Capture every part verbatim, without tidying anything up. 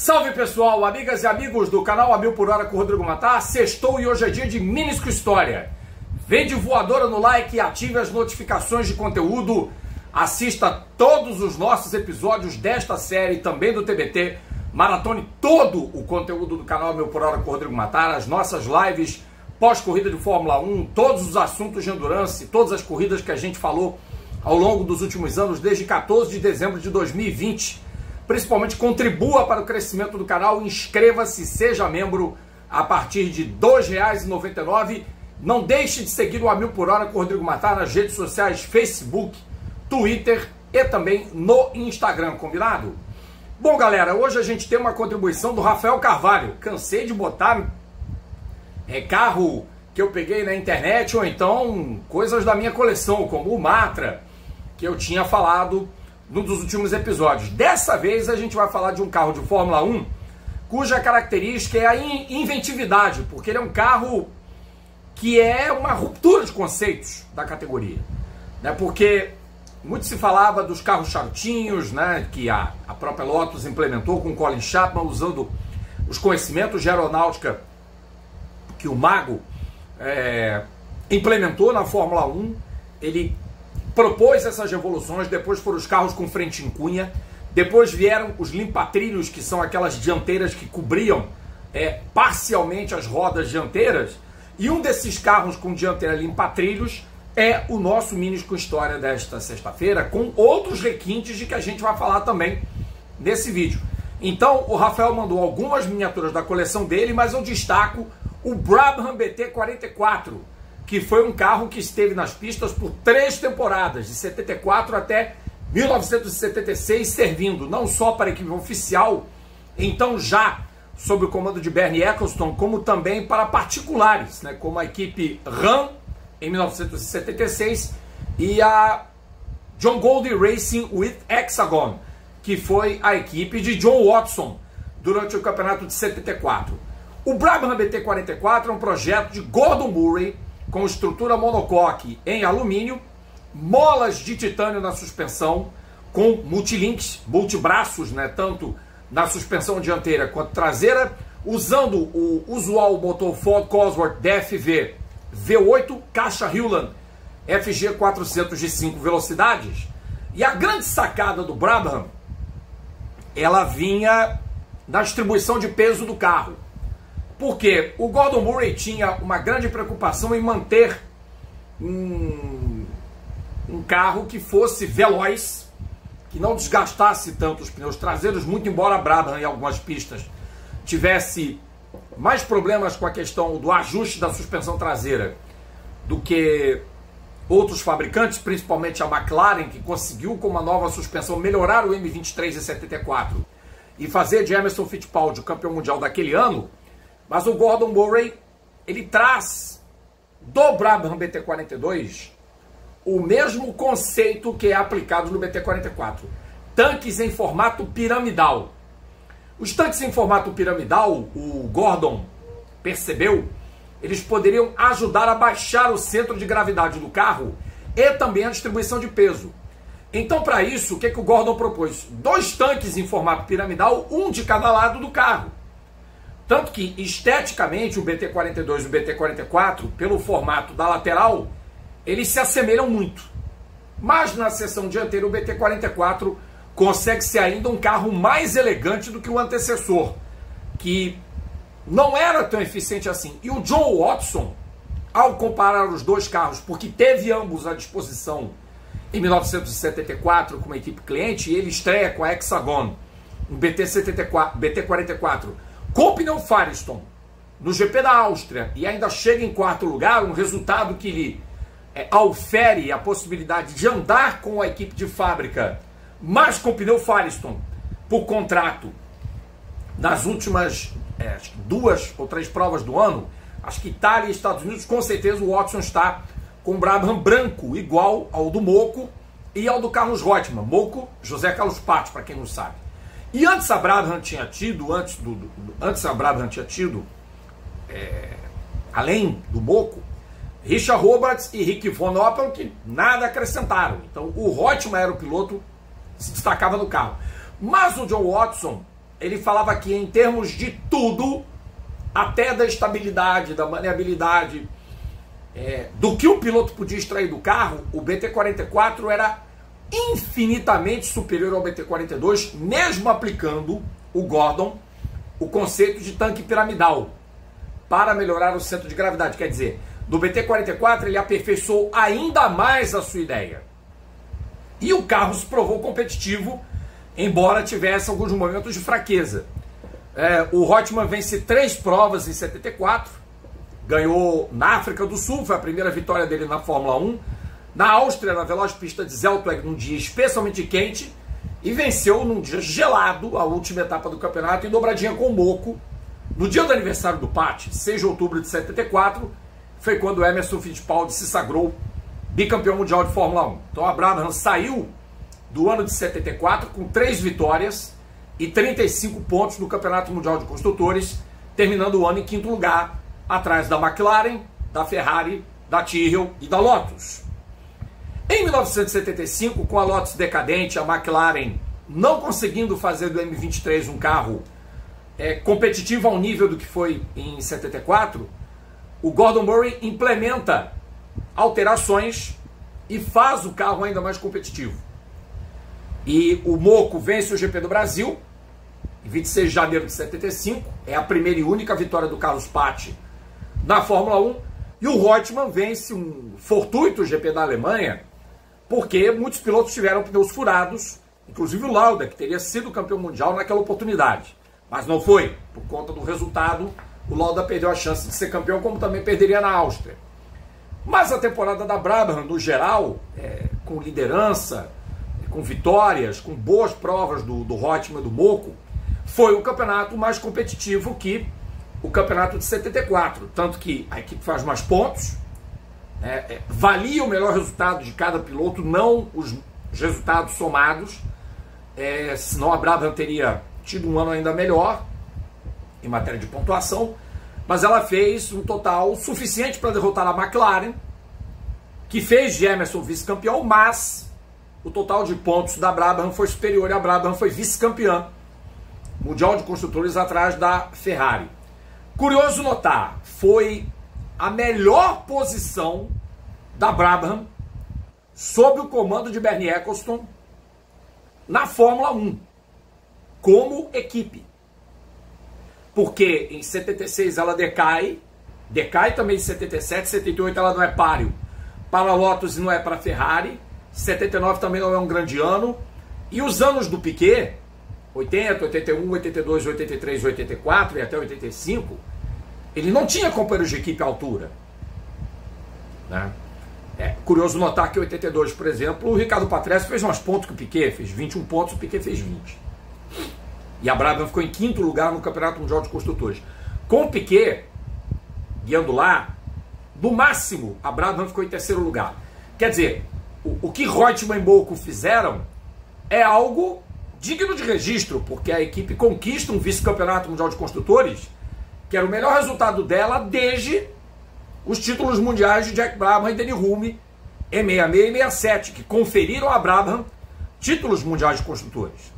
Salve pessoal, amigas e amigos do canal A Mil por Hora com o Rodrigo Matar. Sextou e hoje é dia de Minusco História. Vem de voadora no like e ative as notificações de conteúdo. Assista todos os nossos episódios desta série, também do T B T. Maratone todo o conteúdo do canal A Mil por Hora com o Rodrigo Matar. As nossas lives pós-corrida de Fórmula um, todos os assuntos de endurance, todas as corridas que a gente falou ao longo dos últimos anos, desde quatorze de dezembro de dois mil e vinte. Principalmente contribua para o crescimento do canal, inscreva-se, seja membro a partir de dois reais e noventa e nove centavos. Não deixe de seguir o A Mil por Hora com o Rodrigo Matar nas redes sociais Facebook, Twitter e também no Instagram, combinado? Bom galera, hoje a gente tem uma contribuição do Rafael Carvalho. Cansei de botar é, carro que eu peguei na internet ou então coisas da minha coleção, como o Matra, que eu tinha falado num dos últimos episódios. Dessa vez a gente vai falar de um carro de Fórmula um cuja característica é a inventividade, porque ele é um carro que é uma ruptura de conceitos da categoria, né? Porque muito se falava dos carros charutinhos, né, que a, a própria Lotus implementou com Colin Chapman, usando os conhecimentos de aeronáutica que o Mago é, implementou na Fórmula um. Ele propôs essas revoluções. Depois foram os carros com frente em cunha, depois vieram os limpa-trilhos, que são aquelas dianteiras que cobriam é, parcialmente as rodas dianteiras, e um desses carros com dianteira limpa-trilhos é o nosso Minusco História desta sexta-feira, com outros requintes de que a gente vai falar também nesse vídeo. Então o Rafael mandou algumas miniaturas da coleção dele, mas eu destaco o Brabham B T quarenta e quatro, que foi um carro que esteve nas pistas por três temporadas, de setenta e quatro até mil novecentos e setenta e seis, servindo não só para a equipe oficial, então já sob o comando de Bernie Ecclestone, como também para particulares, né, como a equipe Ram em mil novecentos e setenta e seis e a John Goldie Racing with Hexagon, que foi a equipe de John Watson durante o campeonato de setenta e quatro. O Brabham B T quarenta e quatro é um projeto de Gordon Murray, com estrutura monocoque em alumínio, molas de titânio na suspensão, com multilinks, multibraços, né, tanto na suspensão dianteira quanto traseira, usando o usual motor Ford Cosworth D F V V oito, caixa Hewland F G quatrocentos e cinco velocidades. E a grande sacada do Brabham, ela vinha na distribuição de peso do carro. Porque o Gordon Murray tinha uma grande preocupação em manter um, um carro que fosse veloz, que não desgastasse tanto os pneus traseiros, muito embora a Brabham em algumas pistas tivesse mais problemas com a questão do ajuste da suspensão traseira do que outros fabricantes, principalmente a McLaren, que conseguiu com uma nova suspensão melhorar o M vinte e três e setenta e quatro e fazer de Emerson Fittipaldi o campeão mundial daquele ano. Mas o Gordon Murray, ele traz do Brabham B T quarenta e dois o mesmo conceito que é aplicado no B T quarenta e quatro. Tanques em formato piramidal. Os tanques em formato piramidal, o Gordon percebeu, eles poderiam ajudar a baixar o centro de gravidade do carro e também a distribuição de peso. Então, para isso, o que, que o Gordon propôs? Dois tanques em formato piramidal, um de cada lado do carro. Tanto que, esteticamente, o B T quarenta e dois e o B T quarenta e quatro, pelo formato da lateral, eles se assemelham muito. Mas na seção dianteira, o B T quarenta e quatro consegue ser ainda um carro mais elegante do que o antecessor, que não era tão eficiente assim. E o John Watson, ao comparar os dois carros, porque teve ambos à disposição em mil novecentos e setenta e quatro com uma equipe cliente, ele estreia com a Hexagon, um B T setenta e quatro, B T quarenta e quatro, com pneu Firestone no G P da Áustria, e ainda chega em quarto lugar, um resultado que lhe é, aufere a possibilidade de andar com a equipe de fábrica, mas com pneu Firestone por contrato nas últimas é, duas ou três provas do ano. Acho que Itália e Estados Unidos, com certeza o Watson está com o Brabham branco, igual ao do Moco e ao do Carlos Reutemann. Moco, José Carlos Patti, para quem não sabe. E antes a Brabham tinha tido, antes, do, do, antes a Brabham tinha tido, é, além do Moco, Richard Roberts e Rick Von Oppel, que nada acrescentaram. Então o Reutemann era o piloto, se destacava no carro. Mas o John Watson ele falava que em termos de tudo, até da estabilidade, da maneabilidade, é, do que o piloto podia extrair do carro, o B T quarenta e quatro era infinitamente superior ao B T quarenta e dois, mesmo aplicando o Gordon o conceito de tanque piramidal para melhorar o centro de gravidade. Quer dizer, do B T quarenta e quatro ele aperfeiçoou ainda mais a sua ideia. E o carro se provou competitivo, embora tivesse alguns momentos de fraqueza. É, o Reutemann vence três provas em setenta e quatro, ganhou na África do Sul, foi a primeira vitória dele na Fórmula um, na Áustria, na veloz pista de Zelltweg, num dia especialmente quente, e venceu num dia gelado a última etapa do campeonato em dobradinha com o Moco, no dia do aniversário do Paty, seis de outubro de setenta e quatro, foi quando Emerson Fittipaldi se sagrou bicampeão mundial de Fórmula um. Então a Brabham saiu do ano de setenta e quatro com três vitórias e trinta e cinco pontos no Campeonato Mundial de Construtores, terminando o ano em quinto lugar, atrás da McLaren, da Ferrari, da Tyrrell e da Lotus. Em mil novecentos e setenta e cinco, com a Lotus decadente, a McLaren não conseguindo fazer do M vinte e três um carro é, competitivo ao nível do que foi em setenta e quatro, o Gordon Murray implementa alterações e faz o carro ainda mais competitivo. E o Moco vence o G P do Brasil, em vinte e seis de janeiro de setenta e cinco, é a primeira e única vitória do Carlos Paty na Fórmula um, e o Reutemann vence um fortuito G P da Alemanha, porque muitos pilotos tiveram pneus furados, inclusive o Lauda, que teria sido campeão mundial naquela oportunidade, mas não foi, por conta do resultado, o Lauda perdeu a chance de ser campeão, como também perderia na Áustria. Mas a temporada da Brabham, no geral, é, com liderança, com vitórias, com boas provas do, do Reutemann e do Moco, foi o campeonato mais competitivo que o campeonato de setenta e quatro. Tanto que a equipe faz mais pontos, né, é, valia o melhor resultado de cada piloto, não os resultados somados, é, senão a Brabham teria tido um ano ainda melhor em matéria de pontuação, mas ela fez um total suficiente para derrotar a McLaren, que fez de Emerson vice-campeão, mas o total de pontos da Brabham foi superior e a Brabham foi vice-campeã mundial de construtores atrás da Ferrari. Curioso notar, foi a melhor posição da Brabham sob o comando de Bernie Ecclestone na Fórmula um, como equipe. Porque em setenta e seis ela decai, decai também em setenta e sete, setenta e oito ela não é páreo para a Lotus e não é para a Ferrari, setenta e nove também não é um grande ano, e os anos do Piquet, oitenta, oitenta e um, oitenta e dois, oitenta e três, oitenta e quatro e até oitenta e cinco, ele não tinha companheiros de equipe à altura. Né? É curioso notar que em oitenta e dois, por exemplo, o Ricardo Patrese fez mais pontos que o Piquet, fez vinte e um pontos, o Piquet fez vinte. E a Brabham ficou em quinto lugar no Campeonato Mundial de Construtores. Com o Piquet guiando lá, no máximo, a Brabham ficou em terceiro lugar. Quer dizer, o, o que Reutemann e Moco fizeram é algo digno de registro, porque a equipe conquista um vice-campeonato mundial de construtores, que era o melhor resultado dela desde os títulos mundiais de Jack Brabham e Denny Hulme em sessenta e seis e sessenta e sete, que conferiram a Brabham títulos mundiais de construtores.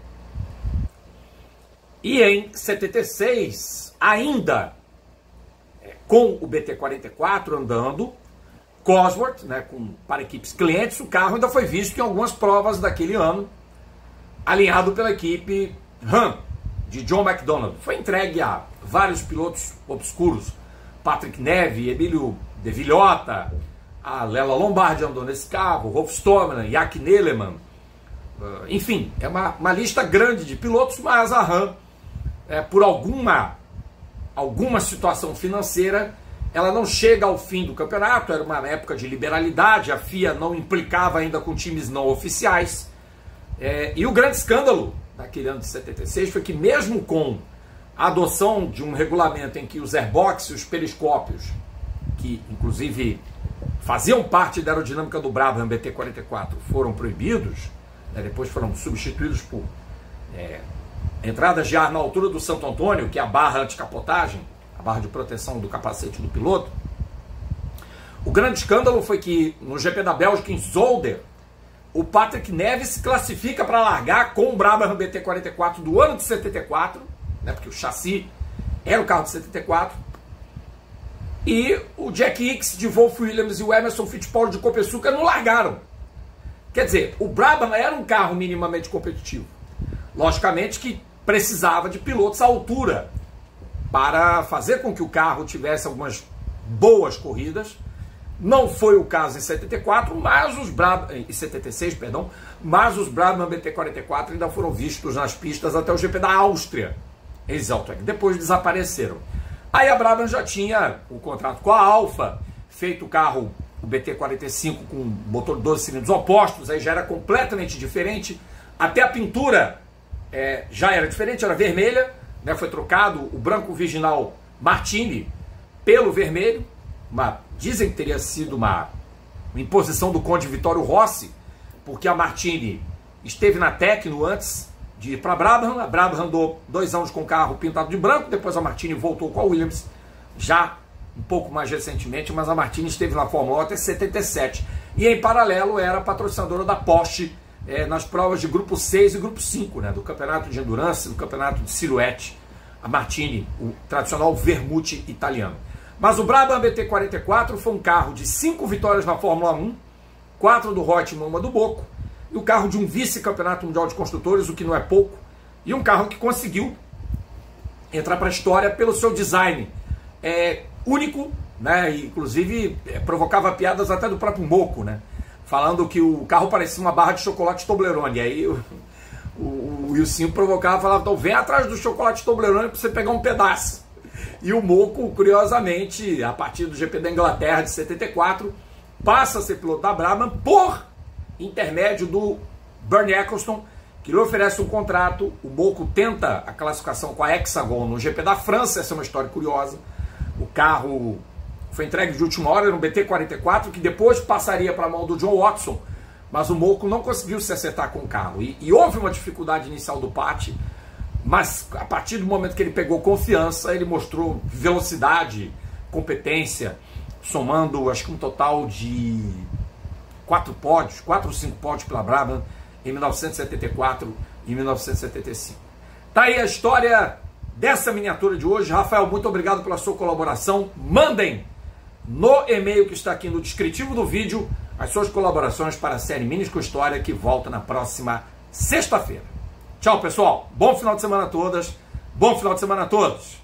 E em setenta e seis, ainda com o B T quarenta e quatro andando, Cosworth, né, com, para equipes clientes, o carro ainda foi visto em algumas provas daquele ano, alinhado pela equipe Ram, de John McDonald. Foi entregue a vários pilotos obscuros, Patrick Neve, Emílio De Villota, a Lela Lombardi andou nesse carro, Rolf Stoneman, Jack Nelemann, uh, enfim, é uma, uma lista grande de pilotos, mas a Ram, é, por alguma, alguma situação financeira, ela não chega ao fim do campeonato. Era uma época de liberalidade, a F I A não implicava ainda com times não oficiais, é, e o grande escândalo daquele ano de setenta e seis foi que, mesmo com a adoção de um regulamento em que os airbox e os periscópios, que inclusive faziam parte da aerodinâmica do Brabham B T quarenta e quatro, foram proibidos, né, depois foram substituídos por é, entradas de ar na altura do Santo Antônio, que é a barra anticapotagem, a barra de proteção do capacete do piloto. O grande escândalo foi que no G P da Bélgica, em Zolder, o Patrick Neves se classifica para largar com o Brabham B T quarenta e quatro do ano de setenta e quatro, né, porque o chassi era o carro de setenta e quatro, e o Jack Hicks de Wolf Williams e o Emerson Fittipaldi de Copersucar não largaram. Quer dizer, o Brabham era um carro minimamente competitivo. Logicamente que precisava de pilotos à altura para fazer com que o carro tivesse algumas boas corridas. Não foi o caso em setenta e quatro, mas os Brabham, em setenta e seis, perdão, mas os Brabham B T quarenta e quatro ainda foram vistos nas pistas até o G P da Áustria, em Zandvoort. Depois desapareceram. Aí a Brabham já tinha o contrato com a Alfa, feito o carro, o B T quarenta e cinco, com motor de doze cilindros opostos, aí já era completamente diferente. Até a pintura é, já era diferente, era vermelha, né, foi trocado o branco virginal Martini pelo vermelho. Uma, dizem que teria sido uma, uma imposição do Conde Vittorio Rossi, porque a Martini esteve na Tecno antes de ir para a Brabham. A Brabham andou dois anos com o carro pintado de branco, depois a Martini voltou com a Williams, já um pouco mais recentemente, mas a Martini esteve na Fórmula um até setenta e sete. E em paralelo era patrocinadora da Porsche é, nas provas de grupo seis e grupo cinco, né, do campeonato de endurance, do campeonato de silhouette. A Martini, o tradicional vermute italiano. Mas o Brabham B T quarenta e quatro foi um carro de cinco vitórias na Fórmula um, quatro do Reutemann, uma do Boco, e o carro de um vice-campeonato mundial de construtores, o que não é pouco, e um carro que conseguiu entrar para a história pelo seu design é, único, né? E, inclusive é, provocava piadas até do próprio Boco, né? Falando que o carro parecia uma barra de chocolate Toblerone. E aí o, o, o Wilson provocava, falava, então vem atrás do chocolate Toblerone para você pegar um pedaço. E o Moco, curiosamente, a partir do G P da Inglaterra de setenta e quatro, passa a ser piloto da Brabham por intermédio do Bernie Eccleston, que lhe oferece um contrato. O Moco tenta a classificação com a Hexagon no G P da França, essa é uma história curiosa. O carro foi entregue de última hora no B T quarenta e quatro, que depois passaria para a mão do John Watson, mas o Moco não conseguiu se acertar com o carro. E, e houve uma dificuldade inicial do Patti, mas a partir do momento que ele pegou confiança, ele mostrou velocidade, competência, somando acho que um total de quatro pódios, quatro ou cinco pódios pela Brabham em mil novecentos e setenta e quatro e mil novecentos e setenta e cinco. Tá aí a história dessa miniatura de hoje. Rafael, muito obrigado pela sua colaboração. Mandem no e-mail que está aqui no descritivo do vídeo as suas colaborações para a série Minis com História, que volta na próxima sexta-feira. Tchau, pessoal. Bom final de semana a todas. Bom final de semana a todos.